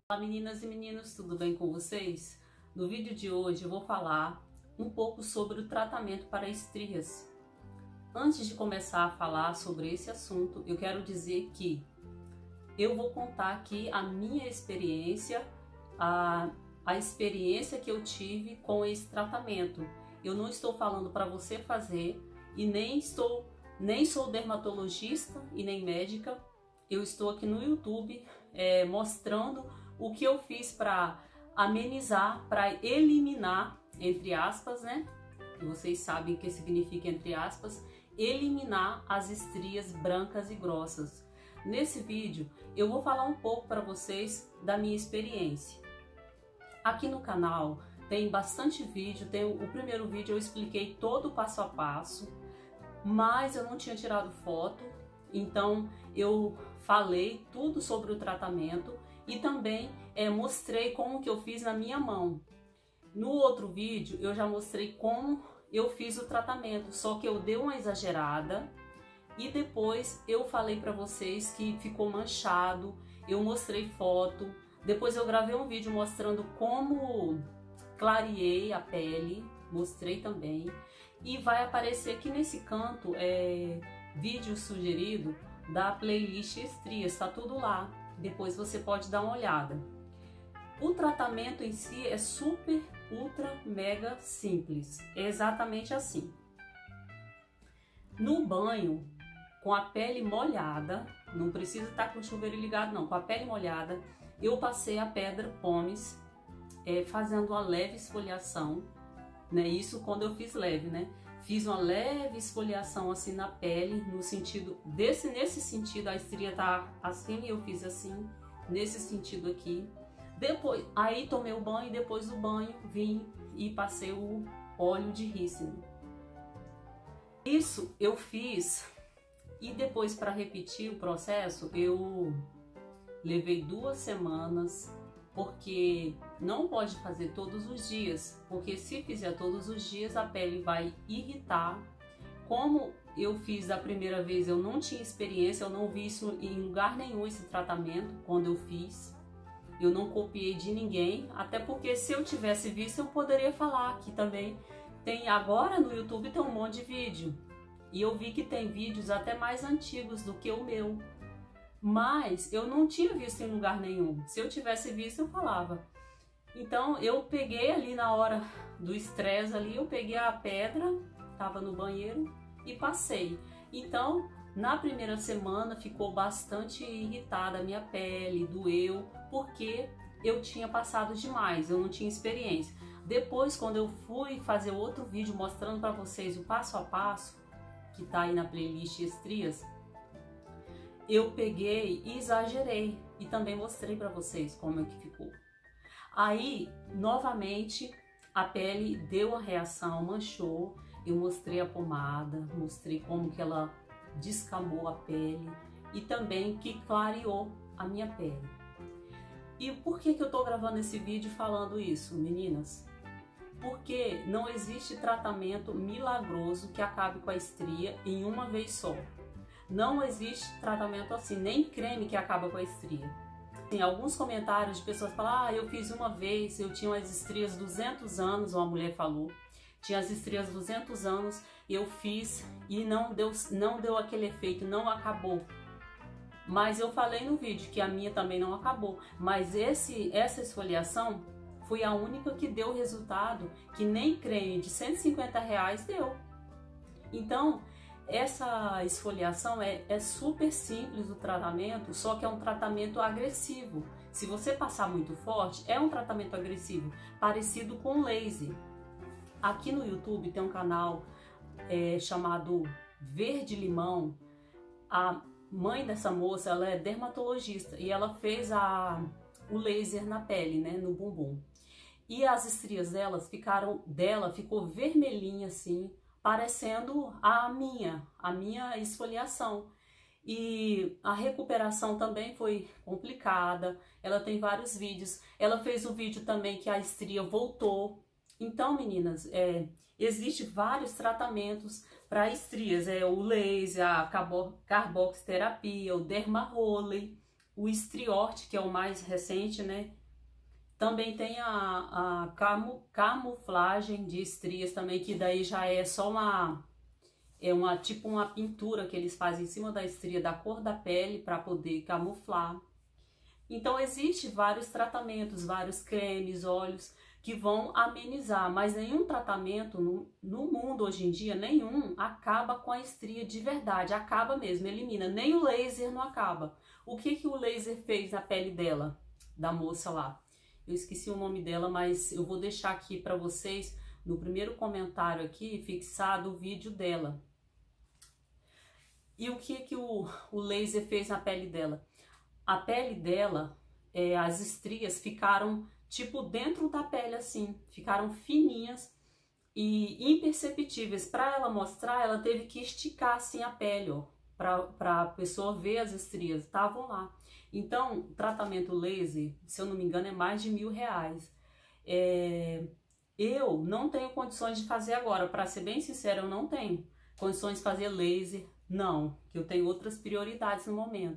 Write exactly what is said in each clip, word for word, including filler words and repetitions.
Olá meninas e meninos, tudo bem com vocês? No vídeo de hoje eu vou falar um pouco sobre o tratamento para estrias. Antes de começar a falar sobre esse assunto, eu quero dizer que eu vou contar aqui a minha experiência, a, a experiência que eu tive com esse tratamento. Eu não estou falando para você fazer e nem estou, nem sou dermatologista e nem médica. Eu estou aqui no YouTube é, mostrando o que eu fiz para amenizar, para eliminar, entre aspas, né? Vocês sabem o que significa entre aspas, eliminar as estrias brancas e grossas. Nesse vídeo eu vou falar um pouco para vocês da minha experiência. Aqui no canal tem bastante vídeo, tem o primeiro vídeo eu expliquei todo o passo a passo, mas eu não tinha tirado foto, então eu falei tudo sobre o tratamento e também é, mostrei como que eu fiz na minha mão. No outro vídeo eu já mostrei como eu fiz o tratamento, só que eu dei uma exagerada e depois eu falei para vocês que ficou manchado, eu mostrei foto, depois eu gravei um vídeo mostrando como clareei a pele, mostrei também, e vai aparecer aqui nesse canto é, vídeo sugerido da playlist estrias, tá tudo lá, depois você pode dar uma olhada. O tratamento em si é super, ultra, mega simples, é exatamente assim. No banho, com a pele molhada, não precisa estar com o chuveiro ligado não, com a pele molhada, eu passei a pedra Pomes, é, fazendo uma leve esfoliação, né? Isso quando eu fiz leve, né? Fiz uma leve esfoliação assim na pele, no sentido desse, nesse sentido a estria tá assim, eu fiz assim, nesse sentido aqui. Depois, aí tomei o banho e depois do banho vim e passei o óleo de rícino. Isso eu fiz e depois para repetir o processo eu levei duas semanas, porque não pode fazer todos os dias, porque se fizer todos os dias a pele vai irritar. Como eu fiz da primeira vez, eu não tinha experiência, eu não vi isso em lugar nenhum, esse tratamento, quando eu fiz. Eu não copiei de ninguém, até porque se eu tivesse visto eu poderia falar aqui também. Tem agora no YouTube tem um monte de vídeo, e eu vi que tem vídeos até mais antigos do que o meu. Mas eu não tinha visto em lugar nenhum. Se eu tivesse visto, eu falava. Então eu peguei ali na hora do estresse ali, eu peguei a pedra, tava no banheiro e passei. Então, na primeira semana ficou bastante irritada a minha pele, doeu, porque eu tinha passado demais, eu não tinha experiência. Depois, quando eu fui fazer outro vídeo mostrando para vocês o passo a passo, que tá aí na playlist Estrias, eu peguei e exagerei e também mostrei para vocês como é que ficou. Aí, novamente, a pele deu uma reação, manchou, eu mostrei a pomada, mostrei como que ela descamou a pele e também que clareou a minha pele. E por que que eu tô gravando esse vídeo falando isso, meninas? Porque não existe tratamento milagroso que acabe com a estria em uma vez só. Não existe tratamento assim, nem creme que acaba com a estria. Tem alguns comentários de pessoas que falam, ah, eu fiz uma vez, eu tinha as estrias duzentos anos, uma mulher falou, tinha as estrias duzentos anos, eu fiz e não deu, não deu aquele efeito, não acabou. Mas eu falei no vídeo que a minha também não acabou, mas esse, essa esfoliação foi a única que deu resultado, que nem creme de cento e cinquenta reais deu. Então, essa esfoliação é, é super simples o tratamento, só que é um tratamento agressivo. Se você passar muito forte, é um tratamento agressivo, parecido com laser. Aqui no YouTube tem um canal é, chamado Verde Limão. A mãe dessa moça, ela é dermatologista e ela fez a, o laser na pele, né, no bumbum. E as estrias delas ficaram, dela ficou vermelhinha assim, parecendo a minha, a minha esfoliação. E a recuperação também foi complicada, ela tem vários vídeos. Ela fez um vídeo também que a estria voltou. Então, meninas, é, existe vários tratamentos para estrias, é o laser, a carboxiterapia, o dermarole, o Estriorte, que é o mais recente, né? Também tem a, a camu, camuflagem de estrias também, que daí já é só uma, é uma tipo uma pintura que eles fazem em cima da estria da cor da pele para poder camuflar. Então existe vários tratamentos, vários cremes, óleos que vão amenizar, mas nenhum tratamento no, no mundo hoje em dia, nenhum acaba com a estria de verdade, acaba mesmo, elimina, nem o laser não acaba. O que que o laser fez na pele dela, da moça lá? Eu esqueci o nome dela, mas eu vou deixar aqui para vocês, no primeiro comentário aqui, fixado o vídeo dela. E o que que o, o laser fez na pele dela? A pele dela, é, as estrias ficaram tipo dentro da pele assim, ficaram fininhas e imperceptíveis. Para ela mostrar, ela teve que esticar assim a pele, ó, para a pessoa ver as estrias, estavam lá. Então, o tratamento laser, se eu não me engano, é mais de mil reais. É, eu não tenho condições de fazer agora, para ser bem sincera, eu não tenho condições de fazer laser, não, que eu tenho outras prioridades no momento.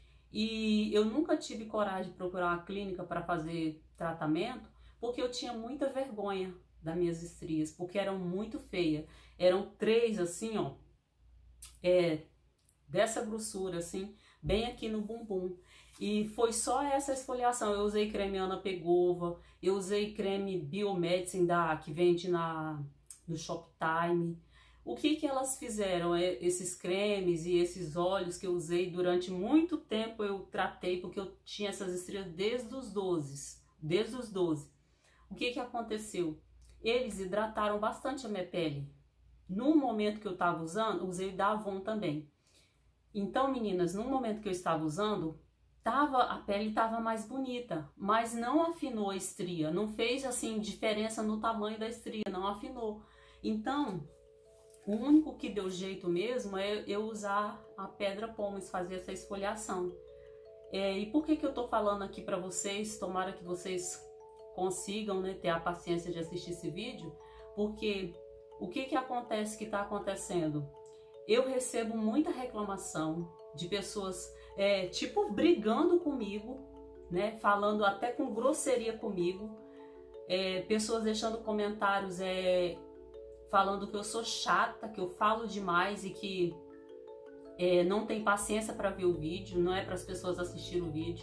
E eu nunca tive coragem de procurar uma clínica para fazer tratamento, porque eu tinha muita vergonha das minhas estrias, porque eram muito feias. Eram três assim, ó, é, dessa grossura assim, bem aqui no bumbum. E foi só essa esfoliação. Eu usei creme Ana Pegova, eu usei creme Biomedicine da, que vende na, no Shoptime. O que que elas fizeram? É, esses cremes e esses óleos que eu usei durante muito tempo eu tratei, porque eu tinha essas estrias desde os doze. Desde os doze. O que que aconteceu? Eles hidrataram bastante a minha pele. No momento que eu estava usando, usei da Avon também. Então, meninas, no momento que eu estava usando, tava, a pele estava mais bonita, mas não afinou a estria, não fez assim diferença no tamanho da estria, não afinou. Então, o único que deu jeito mesmo é eu usar a pedra pomace, fazer essa esfoliação. É, e por que que eu tô falando aqui para vocês? Tomara que vocês consigam, né, ter a paciência de assistir esse vídeo, porque o que que acontece que está acontecendo? Eu recebo muita reclamação de pessoas, é, tipo, brigando comigo, né, falando até com grosseria comigo, é, pessoas deixando comentários, é, falando que eu sou chata, que eu falo demais e que é, não tem paciência para ver o vídeo, não é para as pessoas assistirem o vídeo.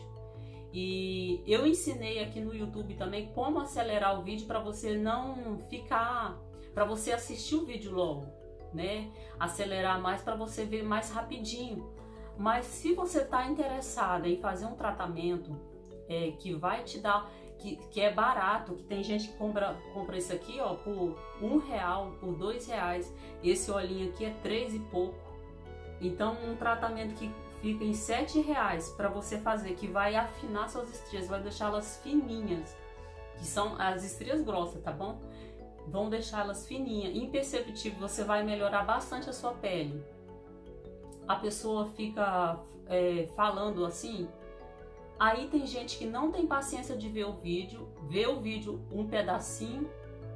E eu ensinei aqui no YouTube também como acelerar o vídeo para você não ficar, para você assistir o vídeo logo, né? Acelerar mais para você ver mais rapidinho. Mas se você está interessada em fazer um tratamento é, que vai te dar, que, que é barato, que tem gente que compra, compra isso aqui, ó, por um real, por dois reais. Esse olhinho aqui é três e pouco. Então, um tratamento que fica em sete reais para você fazer, que vai afinar suas estrias, vai deixá-las fininhas, que são as estrias grossas, tá bom? Vão deixá-las fininhas, imperceptível, você vai melhorar bastante a sua pele. A pessoa fica é, falando assim, aí tem gente que não tem paciência de ver o vídeo, vê o vídeo um pedacinho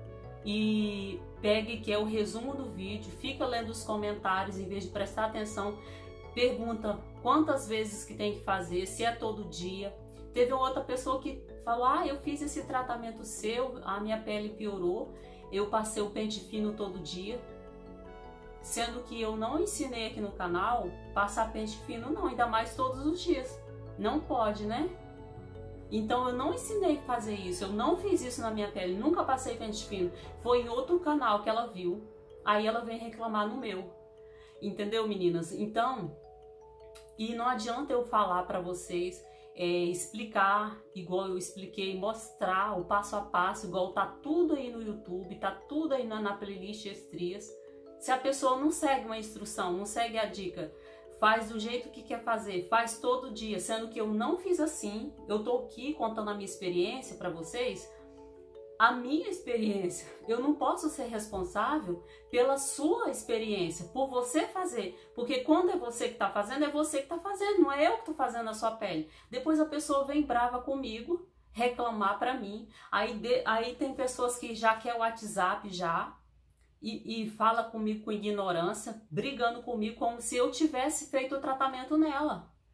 e pega e quer o resumo do vídeo, fica lendo os comentários em vez de prestar atenção, pergunta quantas vezes que tem que fazer, se é todo dia. Teve outra pessoa que falou, ah, eu fiz esse tratamento seu, a minha pele piorou, eu passei o pente fino todo dia. Sendo que eu não ensinei aqui no canal passar pente fino não, ainda mais todos os dias. Não pode, né? Então eu não ensinei a fazer isso, eu não fiz isso na minha pele, nunca passei pente fino. Foi em outro canal que ela viu, aí ela vem reclamar no meu. Entendeu, meninas? Então, e não adianta eu falar pra vocês, é, explicar igual eu expliquei, mostrar o passo a passo, igual tá tudo aí no YouTube, tá tudo aí na, na playlist Estrias. Se a pessoa não segue uma instrução, não segue a dica, faz do jeito que quer fazer, faz todo dia, sendo que eu não fiz assim, eu tô aqui contando a minha experiência para vocês, a minha experiência, eu não posso ser responsável pela sua experiência, por você fazer, porque quando é você que tá fazendo, é você que tá fazendo, não é eu que tô fazendo a sua pele. Depois a pessoa vem brava comigo, reclamar para mim, aí, de, aí tem pessoas que já quer o WhatsApp já, E, e fala comigo com ignorância, brigando comigo como se eu tivesse feito o tratamento nela.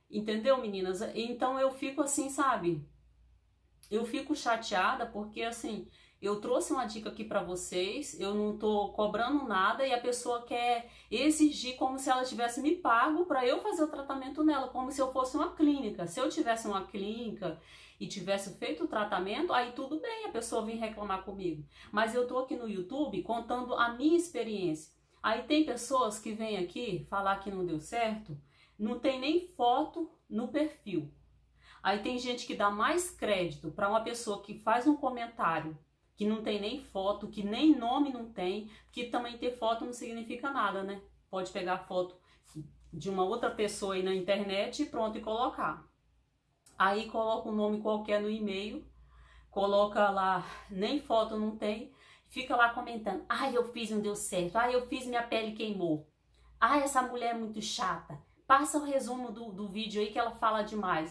Entendeu, meninas? Então eu fico assim, sabe? Eu fico chateada porque, assim, eu trouxe uma dica aqui pra vocês, eu não tô cobrando nada e a pessoa quer exigir como se ela tivesse me pago pra eu fazer o tratamento nela, como se eu fosse uma clínica. Se eu tivesse uma clínica e tivesse feito o tratamento, aí tudo bem, a pessoa vir reclamar comigo. Mas eu tô aqui no YouTube contando a minha experiência. Aí tem pessoas que vêm aqui falar que não deu certo, não tem nem foto no perfil. Aí tem gente que dá mais crédito para uma pessoa que faz um comentário que não tem nem foto, que nem nome não tem, que também ter foto não significa nada, né? Pode pegar foto de uma outra pessoa aí na internet e pronto, e colocar. Aí coloca um nome qualquer no e-mail, coloca lá, nem foto não tem, fica lá comentando, ai, eu fiz, não deu certo, ai, eu fiz, minha pele queimou, ai, essa mulher é muito chata, passa o resumo do, do vídeo aí que ela fala demais.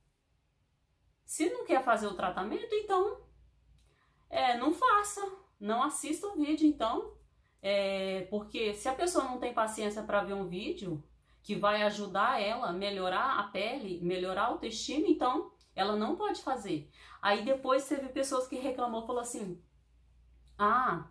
Se não quer fazer o tratamento, então é, não faça, não assista o vídeo, então, é, porque se a pessoa não tem paciência para ver um vídeo que vai ajudar ela a melhorar a pele, melhorar a autoestima, então ela não pode fazer. Aí depois teve pessoas que reclamou, falou assim, ah,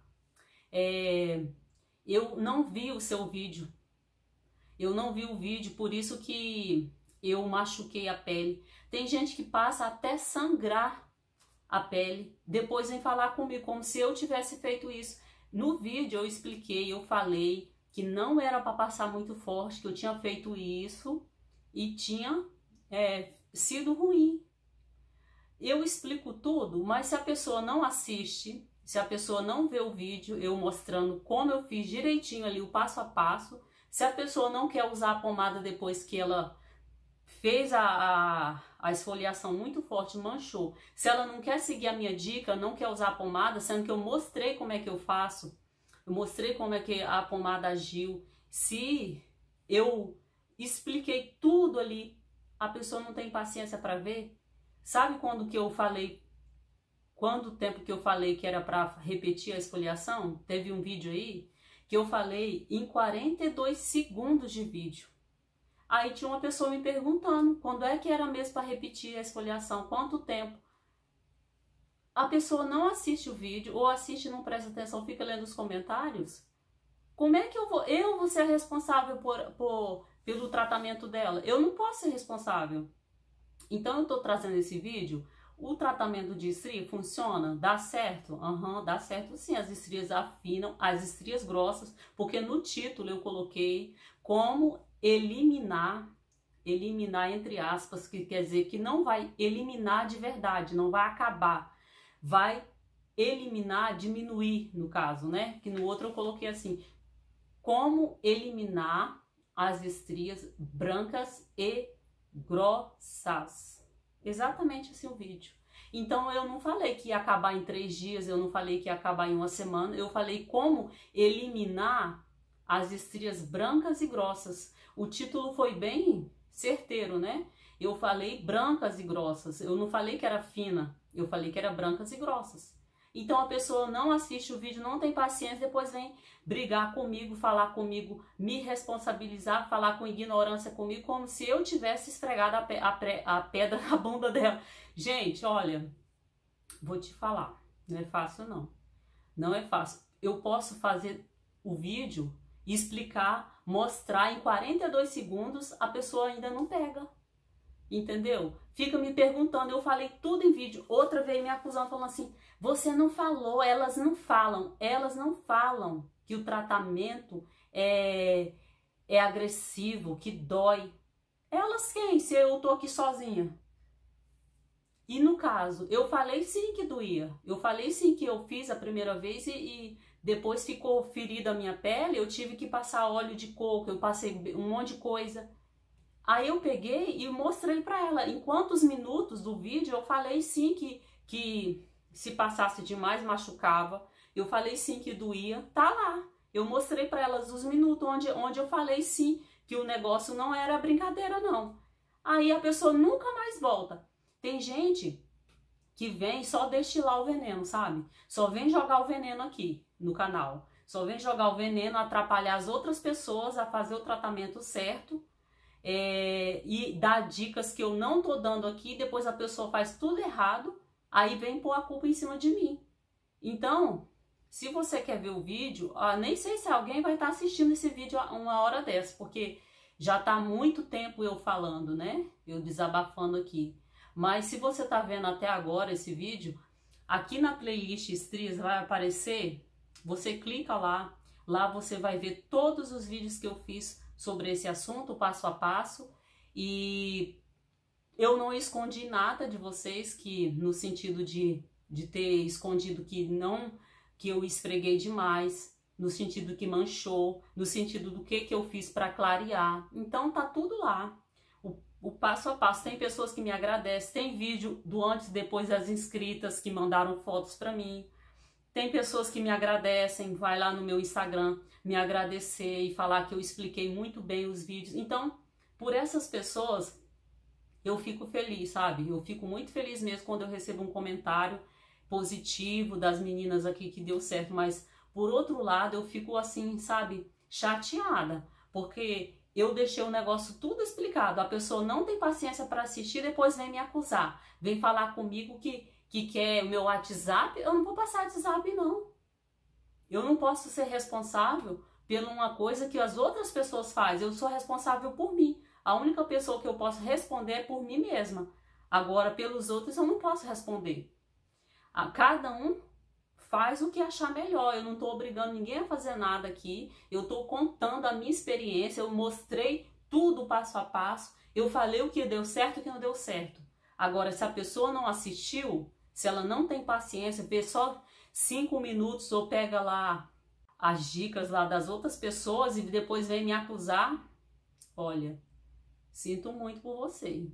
é, eu não vi o seu vídeo, eu não vi o vídeo, por isso que eu machuquei a pele. Tem gente que passa até sangrar a pele, depois vem falar comigo como se eu tivesse feito isso. No vídeo eu expliquei, eu falei que não era para passar muito forte, que eu tinha feito isso e tinha é, sido ruim. Eu explico tudo, mas se a pessoa não assiste, se a pessoa não vê o vídeo, eu mostrando como eu fiz direitinho ali o passo a passo, se a pessoa não quer usar a pomada depois que ela fez a, a, a esfoliação muito forte, manchou, se ela não quer seguir a minha dica, não quer usar a pomada, sendo que eu mostrei como é que eu faço, eu mostrei como é que a pomada agiu, se eu expliquei tudo ali, a pessoa não tem paciência para ver. Sabe quando que eu falei, quanto tempo que eu falei que era para repetir a esfoliação? Teve um vídeo aí que eu falei em quarenta e dois segundos de vídeo. Aí tinha uma pessoa me perguntando quando é que era mesmo para repetir a esfoliação, quanto tempo. A pessoa não assiste o vídeo ou assiste e não presta atenção, fica lendo os comentários. Como é que eu vou, eu vou ser responsável por, por, pelo tratamento dela? Eu não posso ser responsável. Então eu tô trazendo esse vídeo. O tratamento de estria funciona? Dá certo? Aham, uhum, dá certo sim. As estrias afinam, as estrias grossas, porque no título eu coloquei como eliminar, eliminar entre aspas, que quer dizer que não vai eliminar de verdade, não vai acabar, vai eliminar, diminuir no caso, né? Que no outro eu coloquei assim, como eliminar as estrias brancas e grossas. Exatamente assim o vídeo. Então eu não falei que ia acabar em três dias, eu não falei que ia acabar em uma semana, eu falei como eliminar as estrias brancas e grossas. O título foi bem certeiro, né? Eu falei brancas e grossas, eu não falei que era fina, eu falei que era brancas e grossas. Então a pessoa não assiste o vídeo, não tem paciência, depois vem brigar comigo, falar comigo, me responsabilizar, falar com ignorância comigo, como se eu tivesse esfregado a, pe a, a pedra na bunda dela. Gente, olha, vou te falar, não é fácil não, não é fácil. Eu posso fazer o vídeo e explicar, mostrar em quarenta e dois segundos, a pessoa ainda não pega. Entendeu? Fica me perguntando, eu falei tudo em vídeo. Outra veio me acusando, falando assim, você não falou, elas não falam. Elas não falam que o tratamento é, é agressivo, que dói. Elas quem? Se eu tô aqui sozinha. E no caso, eu falei sim que doía. Eu falei sim que eu fiz a primeira vez e, e depois ficou ferida a minha pele. Eu tive que passar óleo de coco, eu passei um monte de coisa. Aí eu peguei e mostrei pra ela. Em quantos minutos do vídeo eu falei sim que, que se passasse demais machucava. Eu falei sim que doía. Tá lá. Eu mostrei pra elas os minutos onde, onde eu falei sim que o negócio não era brincadeira não. Aí a pessoa nunca mais volta. Tem gente que vem só destilar o veneno, sabe? Só vem jogar o veneno aqui no canal. Só vem jogar o veneno, atrapalhar as outras pessoas a fazer o tratamento certo. é, e dar dicas que eu não tô dando aqui, depois a pessoa faz tudo errado, aí vem pôr a culpa em cima de mim. Então, se você quer ver o vídeo, ó, nem sei se alguém vai estar assistindo esse vídeo uma hora dessa, porque já tá muito tempo eu falando, né? Eu desabafando aqui. Mas se você tá vendo até agora esse vídeo, aqui na playlist Estrias vai aparecer, você clica lá, lá você vai ver todos os vídeos que eu fiz sobre esse assunto, passo a passo, e eu não escondi nada de vocês, que no sentido de, de ter escondido que não, que eu esfreguei demais, no sentido que manchou, no sentido do que, que eu fiz para clarear. Então tá tudo lá, o, o passo a passo. Tem pessoas que me agradecem, tem vídeo do antes e depois das inscritas que mandaram fotos para mim. Tem pessoas que me agradecem, vai lá no meu Instagram me agradecer e falar que eu expliquei muito bem os vídeos. Então, por essas pessoas, eu fico feliz, sabe? Eu fico muito feliz mesmo quando eu recebo um comentário positivo das meninas aqui que deu certo. Mas, por outro lado, eu fico assim, sabe, chateada. Porque eu deixei o negócio tudo explicado. A pessoa não tem paciência para assistir, depois vem me acusar. Vem falar comigo que... que quer o meu WhatsApp. Eu não vou passar WhatsApp, não. Eu não posso ser responsável por uma coisa que as outras pessoas fazem. Eu sou responsável por mim. A única pessoa que eu posso responder é por mim mesma. Agora, pelos outros, eu não posso responder. A cada um faz o que achar melhor. Eu não estou obrigando ninguém a fazer nada aqui. Eu estou contando a minha experiência. Eu mostrei tudo passo a passo. Eu falei o que deu certo e o que não deu certo. Agora, se a pessoa não assistiu, se ela não tem paciência, vê só cinco minutos ou pega lá as dicas lá das outras pessoas e depois vem me acusar, olha, sinto muito por você.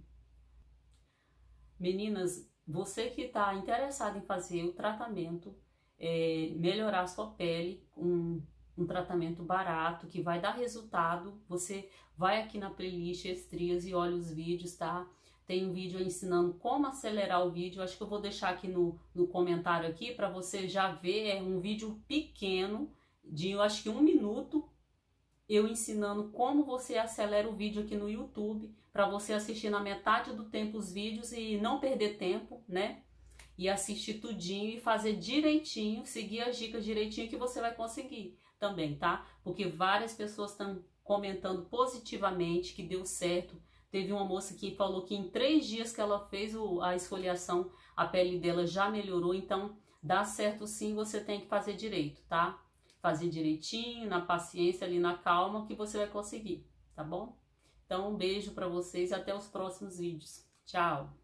Meninas, você que está interessada em fazer o tratamento, é, melhorar a sua pele, um, um tratamento barato que vai dar resultado, você vai aqui na playlist Estrias e olha os vídeos, tá? Tem um vídeo ensinando como acelerar o vídeo. Acho que eu vou deixar aqui no, no comentário aqui para você já ver. É um vídeo pequeno, de eu acho que um minuto, eu ensinando como você acelera o vídeo aqui no YouTube, para você assistir na metade do tempo os vídeos e não perder tempo, né? E assistir tudinho e fazer direitinho, seguir as dicas direitinho que você vai conseguir também, tá? Porque várias pessoas estão comentando positivamente que deu certo. Teve uma moça que falou que em três dias que ela fez o, a esfoliação, a pele dela já melhorou. Então, dá certo sim, você tem que fazer direito, tá? Fazer direitinho, na paciência, ali na calma, que você vai conseguir, tá bom? Então, um beijo pra vocês e até os próximos vídeos. Tchau!